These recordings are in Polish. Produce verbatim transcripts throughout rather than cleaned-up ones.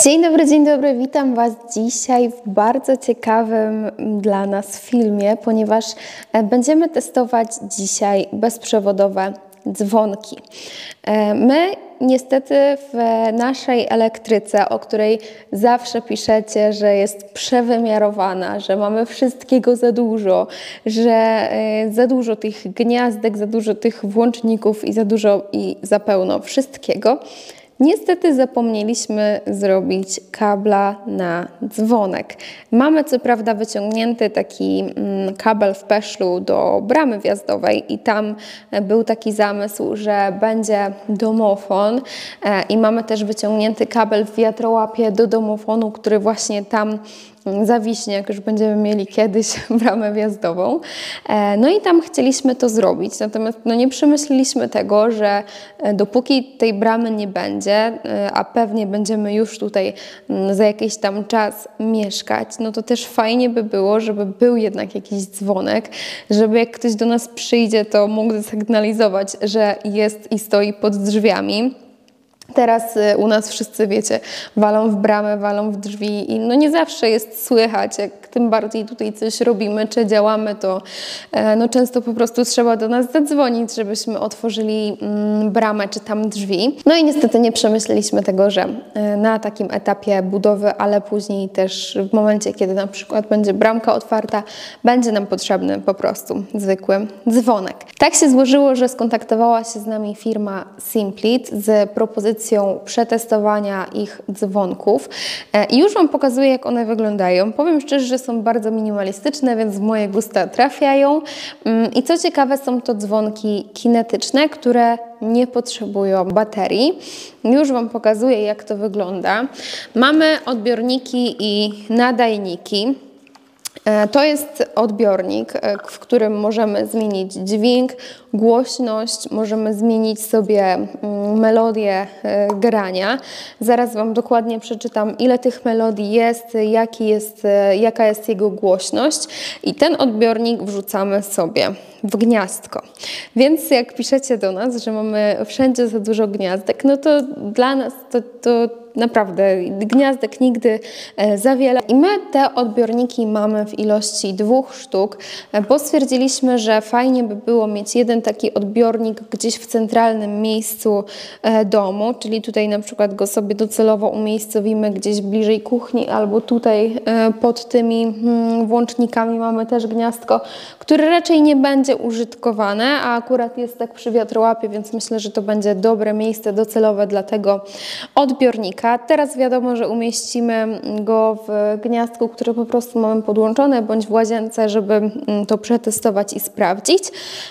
Dzień dobry, dzień dobry, witam Was dzisiaj w bardzo ciekawym dla nas filmie, ponieważ będziemy testować dzisiaj bezprzewodowe dzwonki. My niestety w naszej elektryce, o której zawsze piszecie, że jest przewymiarowana, że mamy wszystkiego za dużo, że za dużo tych gniazdek, za dużo tych włączników i za dużo i za pełno wszystkiego, niestety zapomnieliśmy zrobić kabla na dzwonek. Mamy co prawda wyciągnięty taki kabel w peszlu do bramy wjazdowej i tam był taki zamysł, że będzie domofon i mamy też wyciągnięty kabel w wiatrołapie do domofonu, który właśnie tam zawiśnie, jak już będziemy mieli kiedyś bramę wjazdową. No i tam chcieliśmy to zrobić, natomiast no nie przemyśleliśmy tego, że dopóki tej bramy nie będzie, a pewnie będziemy już tutaj za jakiś tam czas mieszkać, no to też fajnie by było, żeby był jednak jakiś dzwonek, żeby jak ktoś do nas przyjdzie, to mógł zasygnalizować, że jest i stoi pod drzwiami. Teraz u nas wszyscy, wiecie, walą w bramę, walą w drzwi i no nie zawsze jest słychać, jak tym bardziej tutaj coś robimy, czy działamy, to no często po prostu trzeba do nas zadzwonić, żebyśmy otworzyli bramę, czy tam drzwi. No i niestety nie przemyśleliśmy tego, że na takim etapie budowy, ale później też w momencie, kiedy na przykład będzie bramka otwarta, będzie nam potrzebny po prostu zwykły dzwonek. Tak się złożyło, że skontaktowała się z nami firma Simplit z propozycją przetestowania ich dzwonków i już Wam pokazuję, jak one wyglądają. Powiem szczerze, że są bardzo minimalistyczne, więc w moje gusta trafiają i co ciekawe, są to dzwonki kinetyczne, które nie potrzebują baterii. Już Wam pokazuję, jak to wygląda. Mamy odbiorniki i nadajniki. To jest odbiornik, w którym możemy zmienić dźwięk, głośność, możemy zmienić sobie melodię grania. Zaraz Wam dokładnie przeczytam, ile tych melodii jest, jaki jest, jaka jest jego głośność i ten odbiornik wrzucamy sobie w gniazdko. Więc jak piszecie do nas, że mamy wszędzie za dużo gniazdek, no to dla nas to, to naprawdę gniazdek nigdy za wiele. I my te odbiorniki mamy w ilości dwóch sztuk, bo stwierdziliśmy, że fajnie by było mieć jeden taki odbiornik gdzieś w centralnym miejscu domu, czyli tutaj na przykład go sobie docelowo umiejscowimy gdzieś bliżej kuchni, albo tutaj pod tymi włącznikami mamy też gniazdko, które raczej nie będzie użytkowane, a akurat jest tak przy wiatrołapie, więc myślę, że to będzie dobre miejsce docelowe dla tego odbiornika. Teraz wiadomo, że umieścimy go w gniazdku, które po prostu mamy podłączone, bądź w łazience, żeby to przetestować i sprawdzić.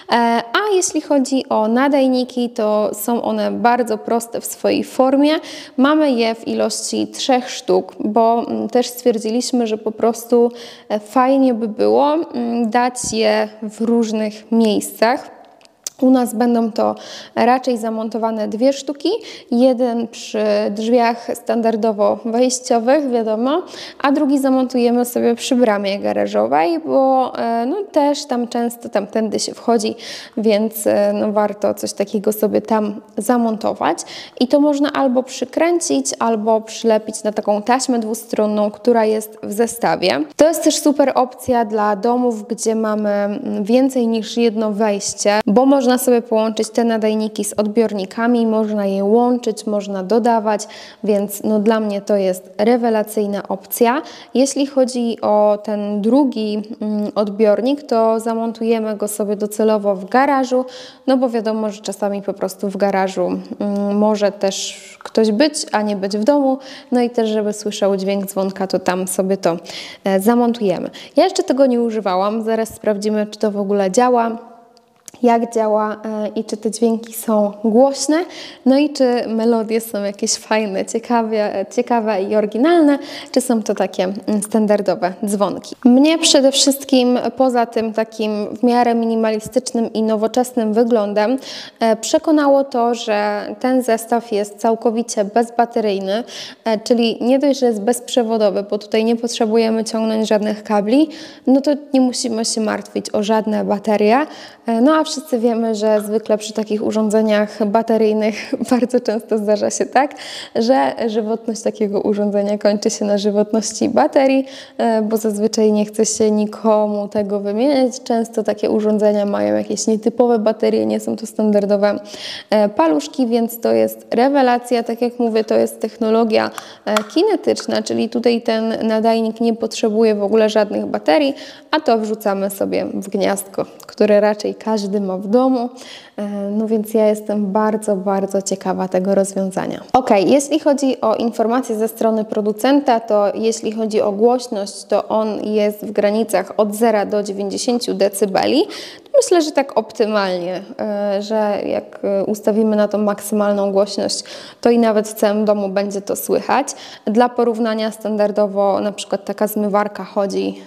A jeśli chodzi o nadajniki, to są one bardzo proste w swojej formie. Mamy je w ilości trzech sztuk, bo też stwierdziliśmy, że po prostu fajnie by było dać je w różnych miejscach. U nas będą to raczej zamontowane dwie sztuki, jeden przy drzwiach standardowo wejściowych, wiadomo, a drugi zamontujemy sobie przy bramie garażowej, bo no, też tam często tamtędy się wchodzi, więc no, warto coś takiego sobie tam zamontować. I to można albo przykręcić, albo przylepić na taką taśmę dwustronną, która jest w zestawie. To jest też super opcja dla domów, gdzie mamy więcej niż jedno wejście, bo można Można sobie połączyć te nadajniki z odbiornikami, można je łączyć, można dodawać, więc no dla mnie to jest rewelacyjna opcja. Jeśli chodzi o ten drugi mm, odbiornik, to zamontujemy go sobie docelowo w garażu, no bo wiadomo, że czasami po prostu w garażu mm, może też ktoś być, a nie być w domu, no i też żeby słyszał dźwięk dzwonka, to tam sobie to e, zamontujemy. Ja jeszcze tego nie używałam, zaraz sprawdzimy, czy to w ogóle działa, jak działa i czy te dźwięki są głośne, no i czy melodie są jakieś fajne, ciekawe, ciekawe i oryginalne, czy są to takie standardowe dzwonki. Mnie przede wszystkim poza tym takim w miarę minimalistycznym i nowoczesnym wyglądem przekonało to, że ten zestaw jest całkowicie bezbateryjny, czyli nie dość, że jest bezprzewodowy, bo tutaj nie potrzebujemy ciągnąć żadnych kabli, no to nie musimy się martwić o żadne baterie, no a wszyscy wiemy, że zwykle przy takich urządzeniach bateryjnych bardzo często zdarza się tak, że żywotność takiego urządzenia kończy się na żywotności baterii, bo zazwyczaj nie chce się nikomu tego wymieniać. Często takie urządzenia mają jakieś nietypowe baterie, nie są to standardowe paluszki, więc to jest rewelacja. Tak jak mówię, to jest technologia kinetyczna, czyli tutaj ten nadajnik nie potrzebuje w ogóle żadnych baterii, a to wrzucamy sobie w gniazdko, które raczej każdy ma w domu. No więc ja jestem bardzo, bardzo ciekawa tego rozwiązania. Ok, jeśli chodzi o informacje ze strony producenta, to jeśli chodzi o głośność, to on jest w granicach od zera do dziewięćdziesięciu decybeli. Myślę, że tak optymalnie, że jak ustawimy na tą maksymalną głośność, to i nawet w całym domu będzie to słychać. Dla porównania standardowo na przykład taka zmywarka chodzi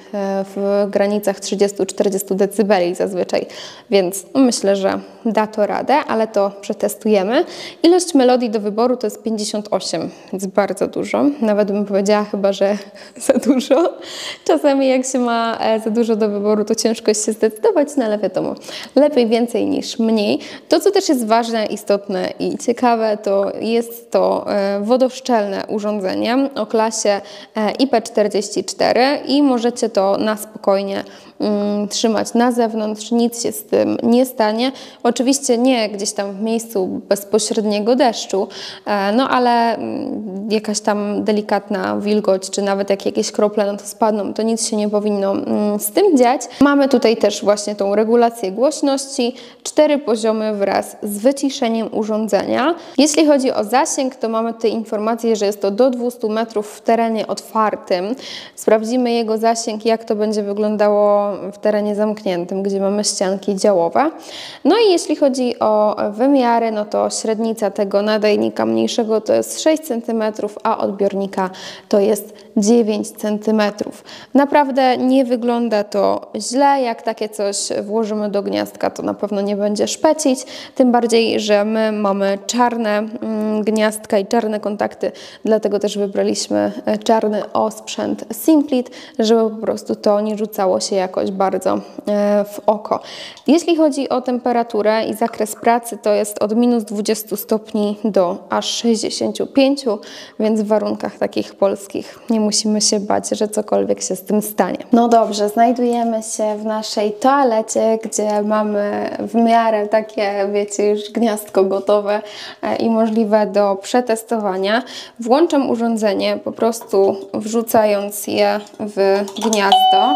w granicach trzydziestu do czterdziestu decybeli zazwyczaj, więc myślę, że da to radę, ale to przetestujemy. Ilość melodii do wyboru to jest pięćdziesiąt osiem, więc bardzo dużo. Nawet bym powiedziała chyba, że za dużo. Czasami jak się ma za dużo do wyboru, to ciężko jest się zdecydować, no ale wiadomo, lepiej więcej niż mniej. To, co też jest ważne, istotne i ciekawe, to jest to wodoszczelne urządzenie o klasie I P czterdzieści cztery i możecie to na spokojnie mm, trzymać na zewnątrz, nic się z tym nie stanie. Oczywiście nie gdzieś tam w miejscu bezpośredniego deszczu, no ale jakaś tam delikatna wilgoć, czy nawet jak jakieś krople na to spadną, to nic się nie powinno z tym dziać. Mamy tutaj też właśnie tą regulację głośności, cztery poziomy wraz z wyciszeniem urządzenia. Jeśli chodzi o zasięg, to mamy tutaj informację, że jest to do dwustu metrów w terenie otwartym. Sprawdzimy jego zasięg, jak to będzie wyglądało w terenie zamkniętym, gdzie mamy ścianki działowe. No i jeśli chodzi o wymiary, no to średnica tego nadajnika mniejszego to jest sześć centymetrów, a odbiornika to jest dziewięć centymetrów. Naprawdę nie wygląda to źle. Jak takie coś włożymy do gniazdka, to na pewno nie będzie szpecić. Tym bardziej, że my mamy czarne mm, gniazdka i czarne kontakty, dlatego też wybraliśmy czarny osprzęt Simplit, żeby po prostu to nie rzucało się jakoś bardzo e, w oko. Jeśli chodzi o temperaturę i zakres pracy, to jest od minus dwudziestu stopni do aż sześćdziesięciu pięciu, więc w warunkach takich polskich nie musimy się bać, że cokolwiek się z tym stanie. No dobrze, znajdujemy się w naszej toalecie, gdzie mamy w miarę takie, wiecie, już gniazdko gotowe i możliwe do przetestowania. Włączam urządzenie, po prostu wrzucając je w gniazdo.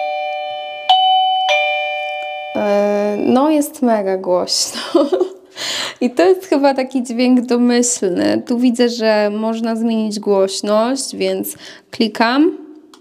No jest mega głośno. I to jest chyba taki dźwięk domyślny. Tu widzę, że można zmienić głośność, więc klikam.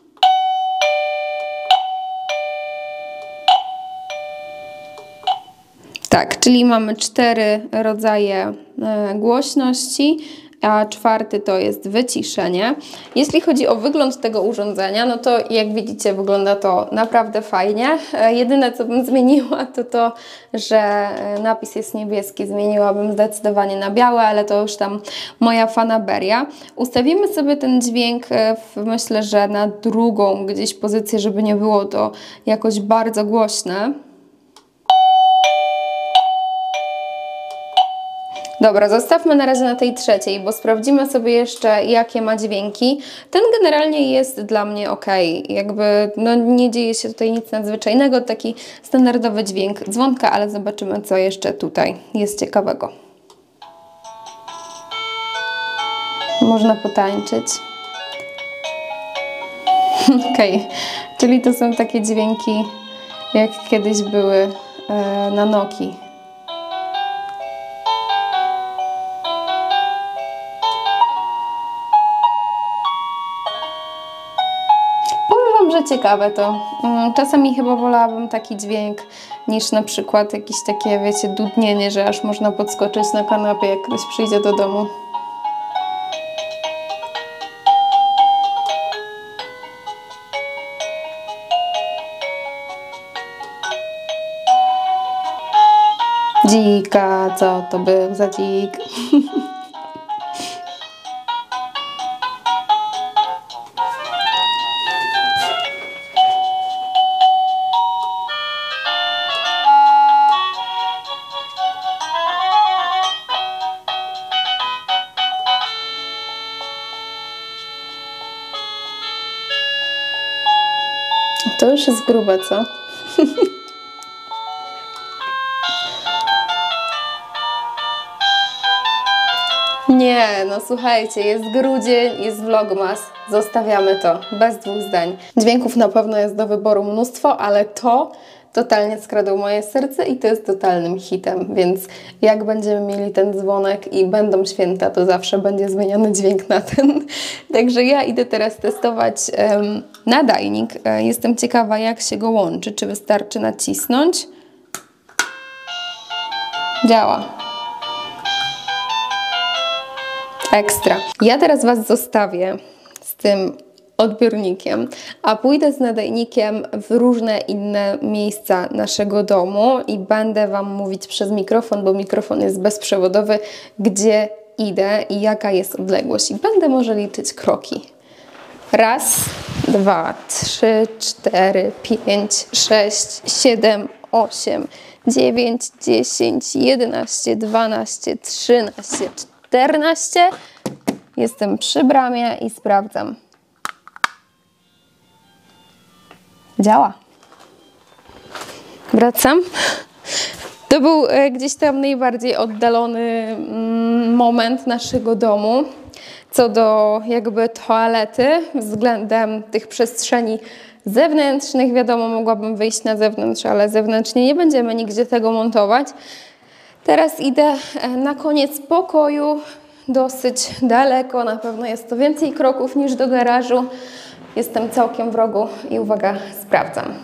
Tak, czyli mamy cztery rodzaje głośności, a czwarty to jest wyciszenie. Jeśli chodzi o wygląd tego urządzenia, no to jak widzicie wygląda to naprawdę fajnie. Jedyne co bym zmieniła to to, że napis jest niebieski. Zmieniłabym zdecydowanie na biały, ale to już tam moja fanaberia. Ustawimy sobie ten dźwięk, w, myślę, że na drugą gdzieś pozycję, żeby nie było to jakoś bardzo głośne. Dobra, zostawmy na razie na tej trzeciej, bo sprawdzimy sobie jeszcze, jakie ma dźwięki. Ten generalnie jest dla mnie ok. Jakby no, nie dzieje się tutaj nic nadzwyczajnego, taki standardowy dźwięk dzwonka, ale zobaczymy, co jeszcze tutaj jest ciekawego. Można potańczyć. Ok, czyli to są takie dźwięki, jak kiedyś były e, na Nokii. Że ciekawe to. Czasami chyba wolałabym taki dźwięk niż na przykład jakieś takie, wiecie, dudnienie, że aż można podskoczyć na kanapie, jak ktoś przyjdzie do domu. Dzika, co to był za dzik? To już jest grube, co? Nie, no słuchajcie, jest grudzień, jest vlogmas, zostawiamy to, bez dwóch zdań. Dźwięków na pewno jest do wyboru mnóstwo, ale to totalnie skradło moje serce i to jest totalnym hitem, więc jak będziemy mieli ten dzwonek i będą święta, to zawsze będzie zmieniony dźwięk na ten. Także ja idę teraz testować um, nadajnik. Jestem ciekawa, jak się go łączy, czy wystarczy nacisnąć. Działa. Ekstra. Ja teraz Was zostawię z tym odbiornikiem, a pójdę z nadajnikiem w różne inne miejsca naszego domu i będę Wam mówić przez mikrofon, bo mikrofon jest bezprzewodowy, gdzie idę i jaka jest odległość. I będę może liczyć kroki. Raz, dwa, trzy, cztery, pięć, sześć, siedem, osiem, dziewięć, dziesięć, jedenaście, dwanaście, trzynaście, czternaście. Jestem przy bramie i sprawdzam. Działa. Wracam. To był e, gdzieś tam najbardziej oddalony mm, moment naszego domu. Co do jakby toalety, względem tych przestrzeni zewnętrznych, wiadomo, mogłabym wyjść na zewnątrz, ale zewnętrznie nie będziemy nigdzie tego montować. Teraz idę na koniec pokoju, dosyć daleko, na pewno jest to więcej kroków niż do garażu. Jestem całkiem w rogu i uwaga, sprawdzam.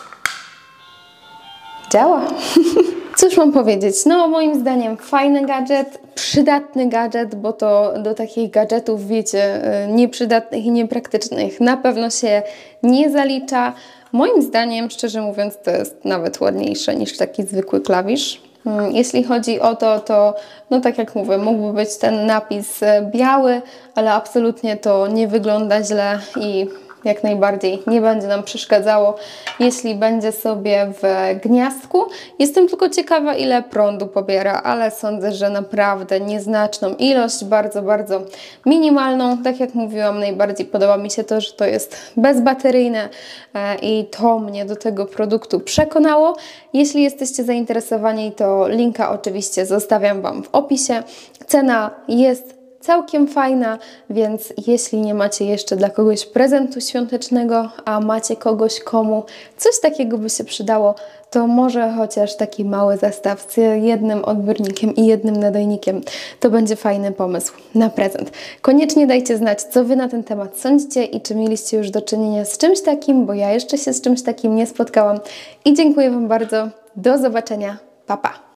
Działa. Cóż mam powiedzieć? No moim zdaniem fajny gadżet, przydatny gadżet, bo to do takich gadżetów, wiecie, nieprzydatnych i niepraktycznych na pewno się nie zalicza. Moim zdaniem, szczerze mówiąc, to jest nawet ładniejsze niż taki zwykły klawisz. Jeśli chodzi o to, to no tak jak mówię, mógłby być ten napis biały, ale absolutnie to nie wygląda źle i jak najbardziej nie będzie nam przeszkadzało, jeśli będzie sobie w gniazdku. Jestem tylko ciekawa, ile prądu pobiera, ale sądzę, że naprawdę nieznaczną ilość, bardzo, bardzo minimalną. Tak jak mówiłam, najbardziej podoba mi się to, że to jest bezbateryjne i to mnie do tego produktu przekonało. Jeśli jesteście zainteresowani, to linka oczywiście zostawiam Wam w opisie. Cena jest całkiem fajna, więc jeśli nie macie jeszcze dla kogoś prezentu świątecznego, a macie kogoś, komu coś takiego by się przydało, to może chociaż taki mały zestaw z jednym odbiornikiem i jednym nadajnikiem to będzie fajny pomysł na prezent. Koniecznie dajcie znać, co Wy na ten temat sądzicie i czy mieliście już do czynienia z czymś takim, bo ja jeszcze się z czymś takim nie spotkałam. I dziękuję Wam bardzo. Do zobaczenia. Pa, pa.